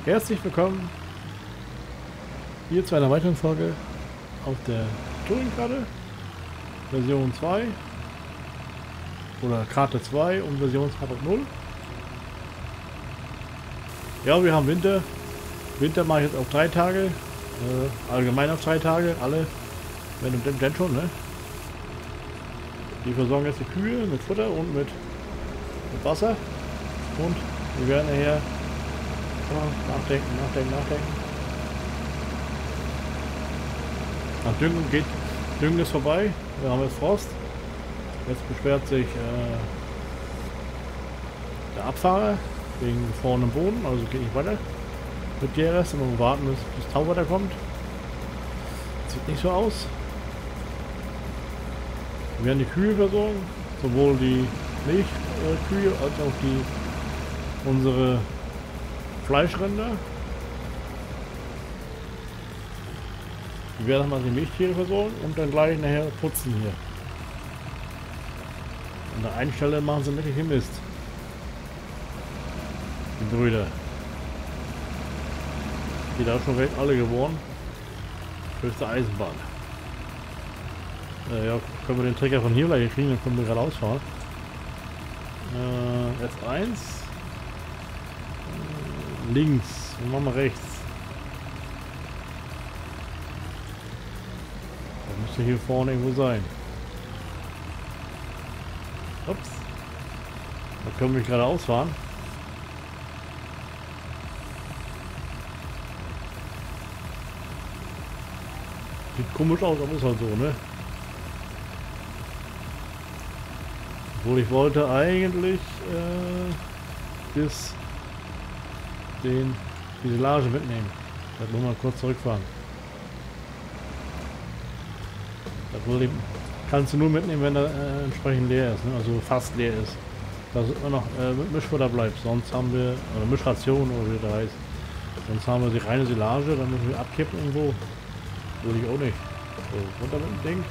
Herzlich willkommen hier zu einer weiteren Folge auf der Touring-Karte Version 2 oder Karte 2 und Version 2.0. Ja, wir haben Winter. Winter mache ich jetzt auf 3 Tage, allgemein auf 3 Tage, alle, wenn und denn schon, ne? Die versorgen jetzt die Kühe mit Futter und mit Wasser und wir werden nachher nachdenken. Nach Düngen geht, Düngen ist vorbei, wir haben jetzt Frost. Jetzt beschwert sich der Abfahrer wegen gefrorenem Boden, also geht nicht weiter mit DRS, und wir warten, bis das Tauwetter kommt. Sieht nicht so aus. Wir werden die Kühe versorgen, sowohl die Milchkühe als auch unsere Fleischrinder. Wir werden mal die Milchtiere versorgen und dann gleich nachher putzen hier. An der einen Stelle machen sie wirklich Mist. Die Brüder. Die da schon recht alle geworden. Höchste Eisenbahn. Ja, können wir den Trecker von hier gleich kriegen, dann können wir gerade ausfahren. S1. Links. Und machen wir rechts. Da müsste hier vorne irgendwo sein. Ups. Da können wir gerade ausfahren. Sieht komisch aus, aber ist halt so, ne? Obwohl ich wollte eigentlich bis die Silage mitnehmen. Ich werde nur mal kurz zurückfahren. Das kannst du nur mitnehmen, wenn er entsprechend leer ist, ne? Also fast leer ist. Dass immer noch mit Mischfutter bleibt. Sonst haben wir, oder Mischration oder wie das heißt. Sonst haben wir die reine Silage, dann müssen wir abkippen irgendwo. Würde ich auch nicht. So, runter mit dem Ding.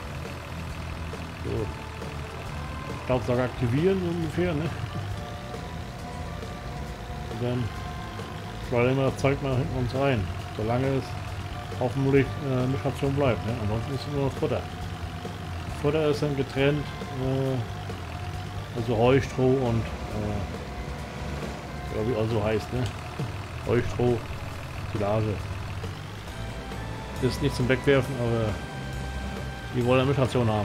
So. Staubsauger aktivieren, so ungefähr, ne? Und dann schleudern wir das Zeug mal hinten uns rein. Solange es hoffentlich Mischration bleibt, ne? Ansonsten ist es nur noch Futter. Futter ist dann getrennt, also Heustroh und ja, wie also heißt, ne? Heustroh, Silage. Ist nicht zum Wegwerfen, aber die wollen eine Mischration haben.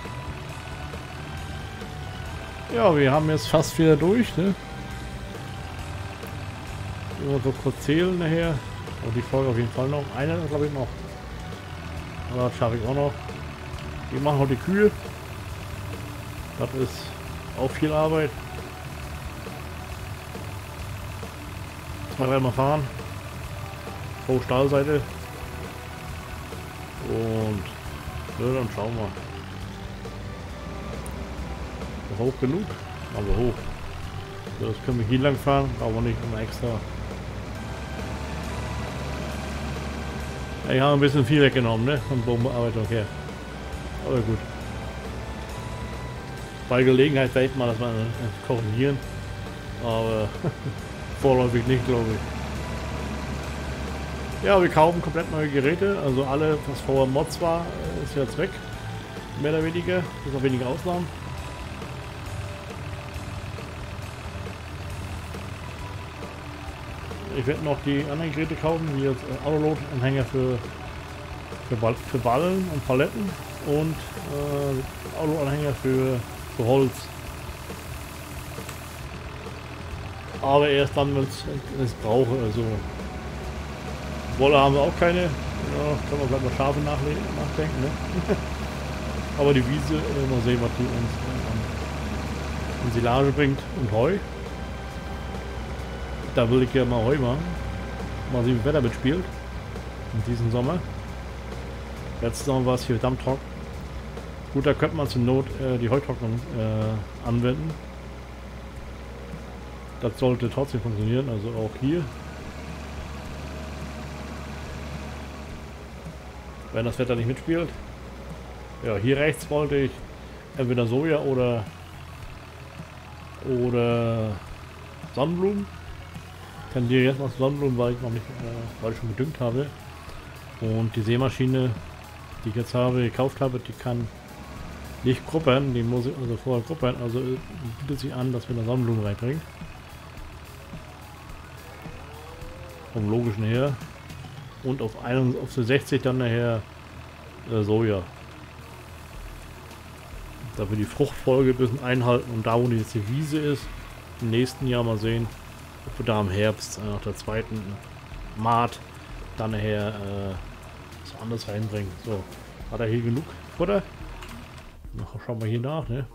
Ja, wir haben jetzt fast wieder durch, ne? Immer so kurz zählen nachher. Und die Folge auf jeden Fall noch. Eine glaube ich noch. Aber das schaffe ich auch noch. Wir machen noch die Kühe. Das ist auch viel Arbeit. 2-3 Mal fahren. Pro Stahlseite. Und ja, dann schauen wir. Hoch genug? Aber hoch. So, das können wir hier lang fahren, aber nicht immer extra. Ja, ich habe ein bisschen viel weggenommen, ne? Von Bodenbearbeitung her. Aber gut. Bei Gelegenheit werde ich mal das mal korrigieren. Aber vorläufig nicht, glaube ich. Ja, wir kaufen komplett neue Geräte. Also alle, was vorher Mods war, ist jetzt weg. Mehr oder weniger. Bis auf wenige Ausnahmen. Ich werde noch die anderen Geräte kaufen, wie jetzt Autoload-Anhänger für Ballen und Paletten und Autoload-Anhänger für Holz. Aber erst dann, wenn ich es brauche. Also Wolle haben wir auch keine. Ja, können wir gleich mal Schafe nachdenken. Ne? Aber die Wiese, mal sehen, was die uns an Silage bringt und Heu. Da will ich ja mal Heu machen. Mal sehen, wie das Wetter mitspielt. In diesem Sommer. Letzten Sommer war es hier dammtrocken. Gut, da könnte man zur Not die Heutrocknung anwenden. Das sollte trotzdem funktionieren, also auch hier. Wenn das Wetter nicht mitspielt. Ja, hier rechts wollte ich entweder Soja oder Sonnenblumen. tendiere jetzt mal zu Sonnenblumen, weil ich noch nicht, weil ich schon gedüngt habe. Und die Sämaschine, die ich jetzt gekauft habe, die kann nicht gruppern, die muss ich also vorher gruppern, also bietet sich an, dass wir eine Sonnenblume reinbringen. Vom logischen her. Und auf 60 dann nachher Soja. Da wir die Fruchtfolge ein bisschen einhalten und da wo jetzt die Wiese ist, im nächsten Jahr mal sehen, ob wir da im Herbst nach der zweiten Maat dann nachher was anderes reinbringen. So, hat er hier genug Futter? Na, schauen wir hier nach, ne?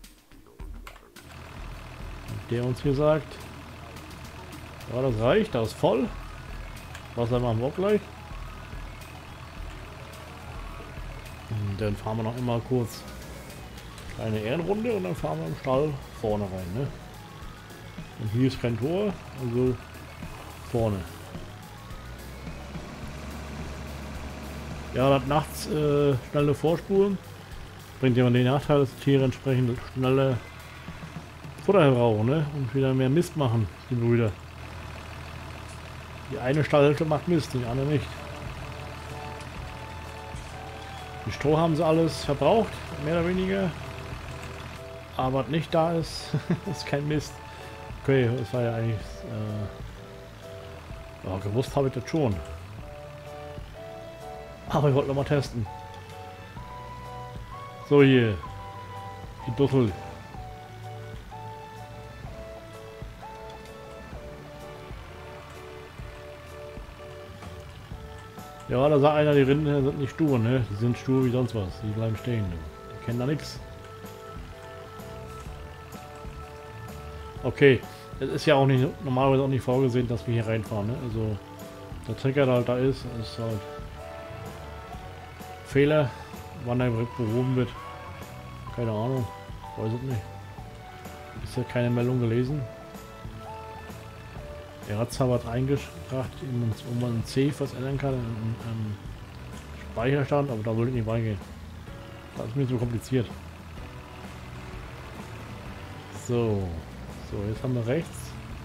Und der uns hier sagt, ja, das reicht, das ist voll. Wasser machen wir auch gleich. Und dann fahren wir noch immer kurz eine Ehrenrunde und dann fahren wir im Stall vorne rein, ne? Und hier ist kein Tor, also vorne. Ja, das nachts schnelle Vorspulen bringt ja den Nachteil, dass die Tiere entsprechend schneller Futter brauchen, ne? Und wieder mehr Mist machen, die Brüder. Die eine Stallhälfte macht Mist, die andere nicht. Die Stroh haben sie alles verbraucht, mehr oder weniger. Aber was nicht da ist, ist kein Mist. Okay, das war ja eigentlich... ja, gewusst habe ich das schon. Aber ich wollte noch mal testen. So hier. Die Dussel. Ja, da sagt einer, die Rinden sind nicht stur, ne? Die sind stur wie sonst was. Die bleiben stehen. Die kennen da nichts. Okay. Es ist ja auch nicht normalerweise auch nicht vorgesehen, dass wir hier reinfahren, ne? Also der Trigger, der halt da ist halt Fehler, wann der behoben wird. Keine Ahnung. Weiß es nicht. Ist ja keine Meldung gelesen. Er hat zwar was eingebracht, wo man ein C was ändern kann im Speicherstand, aber da wollte ich nicht reingehen. Das ist mir so kompliziert. So. So, jetzt haben wir rechts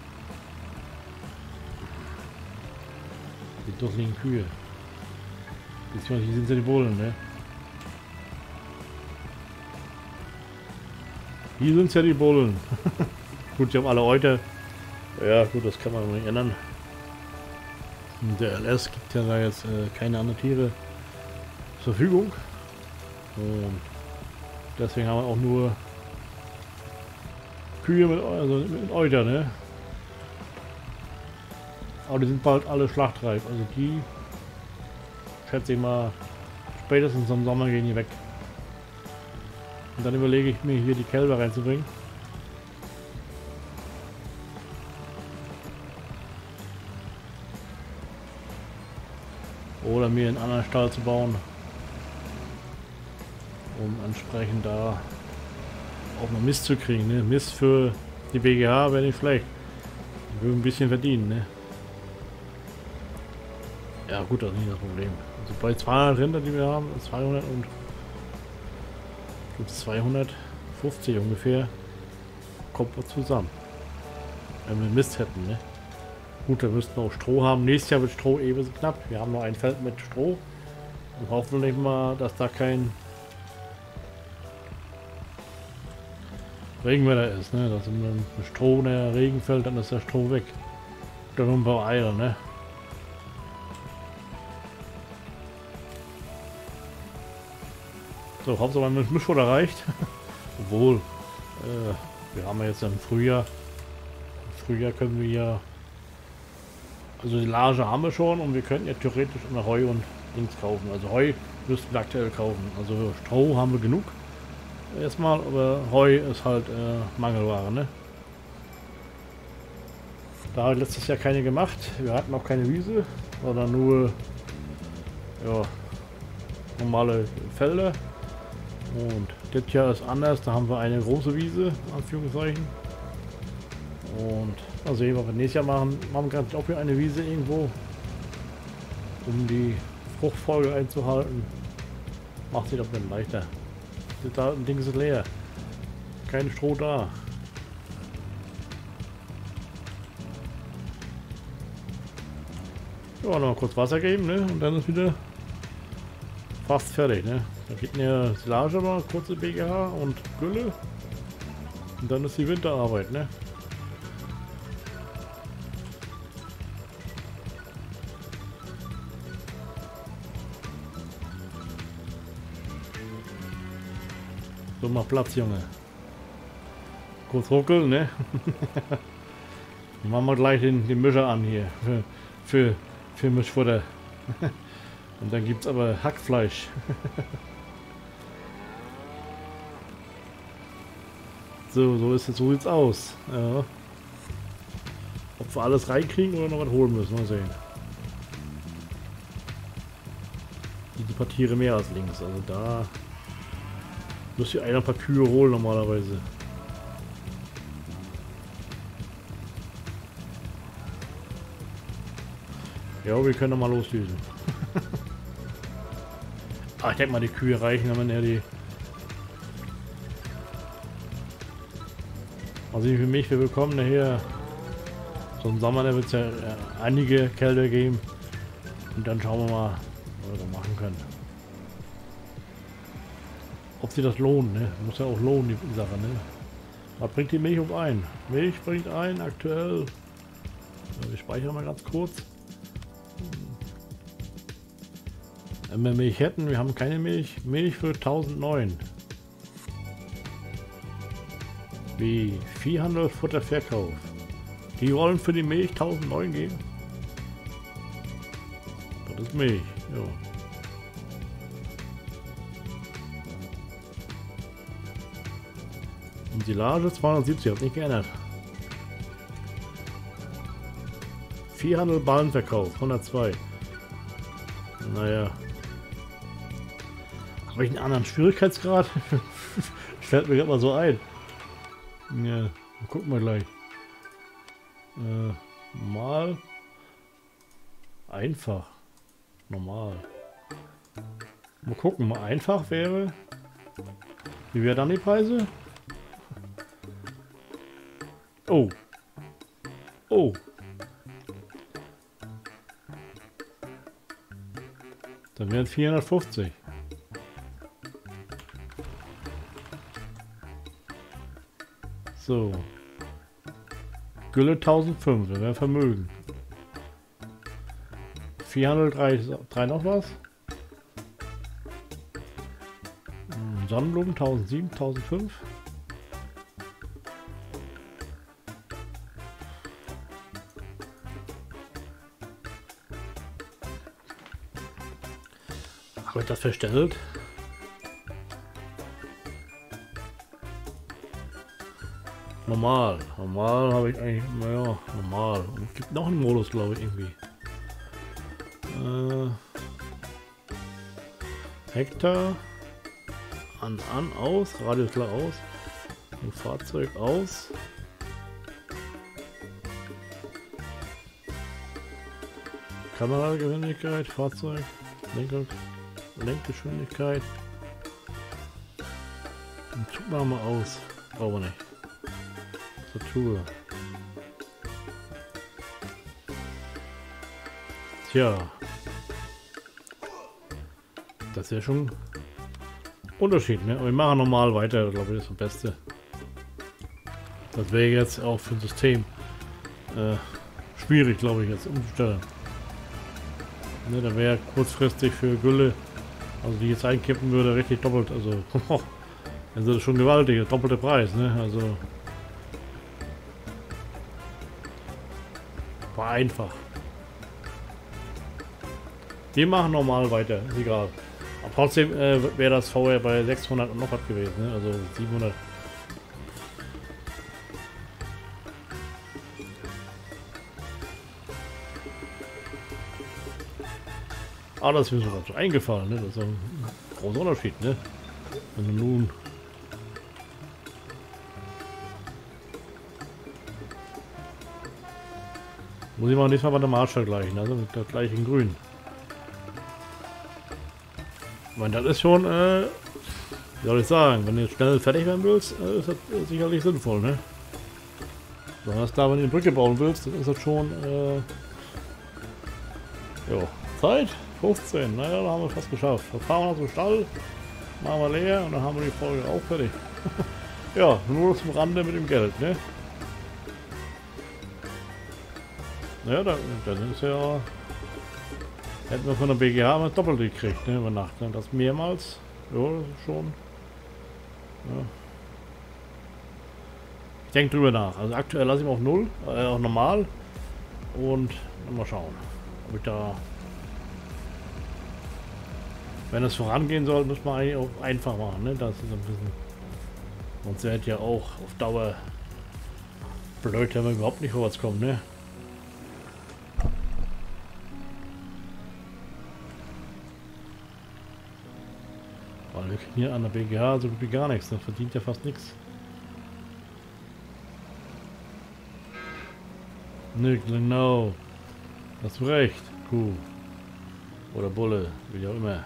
die dusseligen Kühe. Beziehungsweise hier sind ja die Bullen, ne? Hier sind ja die Bullen. Gut, die haben alle Euter. Ja gut, das kann man nicht ändern. Der LS gibt ja da jetzt keine anderen Tiere zur Verfügung. Und deswegen haben wir auch nur Kühe mit Euter, ne? Aber die sind bald alle schlachtreif. Also die, schätze ich mal, spätestens im Sommer gehen die weg. Und dann überlege ich mir hier die Kälber reinzubringen. Oder mir einen anderen Stall zu bauen, um entsprechend da auch noch Mist zu kriegen. Ne? Mist für die BGH wäre nicht schlecht. Die würden ein bisschen verdienen. Ne? Ja gut, das ist nicht das Problem. Also bei 200 Rinder, die wir haben, 200 und 250 ungefähr, kommt was zusammen. Wenn wir Mist hätten. Ne? Gut, wir müssten auch Stroh haben. Nächstes Jahr wird Stroh eh ein bisschen knapp. Wir haben noch ein Feld mit Stroh. Und hoffentlich mal, dass da kein Regenwetter ist. Ne? Dass wenn Stroh in der Regen fällt, dann ist der Stroh weg. Dann beeilen, ne? So, Hauptsache mein Mischfutter reicht. Obwohl, wir haben ja jetzt im Frühjahr. Im Frühjahr können wir ja... Also die Lage haben wir schon und wir könnten ja theoretisch immer Heu und Dings kaufen. Also Heu müssten wir aktuell kaufen. Also Stroh haben wir genug. Erstmal, aber Heu ist halt Mangelware, ne? Da hat letztes Jahr keine gemacht. Wir hatten auch keine Wiese, sondern nur ja, normale Felder. Und das Jahr ist anders. Da haben wir eine große Wiese, Anführungszeichen. Und mal sehen, was wir nächstes Jahr machen. Machen wir ganz auch hier eine Wiese irgendwo, um die Fruchtfolge einzuhalten. Macht sich doch dann leichter. Das Ding ist leer. Kein Stroh da. Ja, noch mal kurz Wasser geben, ne? Und dann ist wieder fast fertig, ne? Da geht eine Silage mal, kurze BGH und Gülle. Und dann ist die Winterarbeit, ne? So, mach Platz, Junge. Kurz ruckeln, ne? Machen wir gleich den Mischer an hier. Für Mischfutter. Und dann gibt's aber Hackfleisch. So sieht's aus. Ja. Ob wir alles reinkriegen oder noch was holen müssen, mal sehen. Die paar Tiere mehr als links, also da müsste ich ein paar Kühe holen normalerweise. Ja, wir können noch mal losdüsen. Ah, ich denke mal, die Kühe reichen, wenn man ja die... Also wie viel Milch wir bekommen, nachher so im Sommer, da wird es ja einige Kälte geben. Und dann schauen wir mal, was wir da machen können. Ob sich das lohnt, ne? Muss ja auch lohnen, die Sache, ne? Was bringt die Milch ein? Milch bringt ein, aktuell. Wir speichern mal ganz kurz. Wenn wir Milch hätten, wir haben keine Milch. Milch für 1009. Wie Viehhandel, Futter, Verkauf. Die wollen für die Milch 1009 geben. Das ist Milch, ja. Und Silage 270, hat nicht geändert. Viehhandel, Ballenverkauf 102. Naja. Habe ich einen anderen Schwierigkeitsgrad? Fällt mir gerade mal so ein. Ja, gucken wir gleich. Normal. Einfach. Normal. Mal gucken, mal einfach wäre. Wie wäre dann die Preise? Oh. Oh. Dann wären es 450. So. Gülle 1005, das wäre Vermögen. Viehhandel 3 noch was. Sonnenblumen 1007, 1005. Habe ich das verstellt? Normal habe ich eigentlich, naja, normal. Und es gibt noch einen Modus, glaube ich, irgendwie. Hektar. An, aus. Radius klar aus. Und Fahrzeug aus. Kamerageschwindigkeit, Fahrzeug, Lenkgeschwindigkeit. Und Zug machen wir aus. Brauchen wir nicht. Tastatur. Tja. Das ist ja schon Unterschied, ne? Aber wir machen normal weiter, glaube ich, das ist das Beste. Das wäre jetzt auch für ein System schwierig, glaube ich, jetzt umzustellen. Ne, da wäre kurzfristig für Gülle, also die jetzt einkippen würde, richtig doppelt, also das ist schon gewaltig, der doppelte Preis, ne? Also war einfach. Wir machen normal weiter, ist egal. Aber trotzdem wäre das vorher bei 600 und noch was gewesen, ne? Also 700. Ah, das ist mir sogar so eingefallen, ne? Das ist ein großer Unterschied, ne? Wenn du nun muss ich mal nächstes Mal bei der Marsch vergleichen, also mit der gleichen Grün. Ich meine, das ist schon, wie soll ich sagen, wenn du schnell fertig werden willst, ist das sicherlich sinnvoll, ne? Besonders da, wenn du eine Brücke bauen willst, dann ist das schon, Jo, Zeit 15. Naja, da haben wir fast geschafft. Wir fahren wir zum Stall, machen wir leer und dann haben wir die Folge auch fertig. Ja, nur zum Rande mit dem Geld, ne? Ja, dann ist ja... Hätten wir von der BGH mal doppelt gekriegt, ne, über Nacht. Ne? Das mehrmals. Ja, das ist schon... Ja. Ich denke drüber nach. Also aktuell lasse ich ihn auf 0, auf normal. Und mal schauen, ob ich da... Wenn es vorangehen soll, muss man eigentlich auch einfach machen, ne? Das ist ein bisschen... Sonst wird ja auch auf Dauer blöd, wenn wir überhaupt nicht vorwärts kommen, ne? Weil wir kriegen hier an der BGH so gut wie gar nichts, das verdient ja fast nichts. Ne, genau. Hast du recht, Kuh. Oder Bulle, wie auch immer.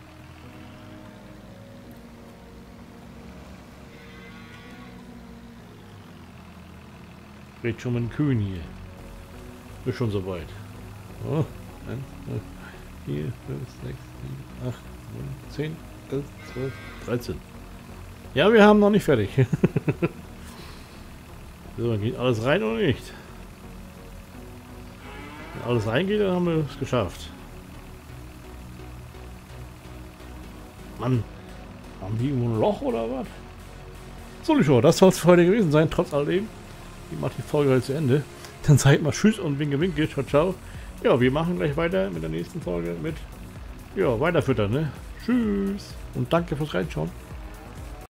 Red schon mit den Kühen hier. Ist schon soweit. Oh, 1, 2, 4, 5, 6, 7, 8, 9, 10, 11, 12, 13. Ja, wir haben noch nicht fertig. So, geht alles rein oder nicht? Wenn alles reingeht, dann haben wir es geschafft. Mann, haben die irgendwo ein Loch oder was? So, Leute, das soll es für heute gewesen sein, trotz alledem. Ich mache die Folge heute zu Ende. Dann seid mal tschüss und winke, winke. Ciao, ciao. Ja, wir machen gleich weiter mit der nächsten Folge mit, ja, weiterfüttern, ne? Tschüss. Und danke fürs Reinschauen.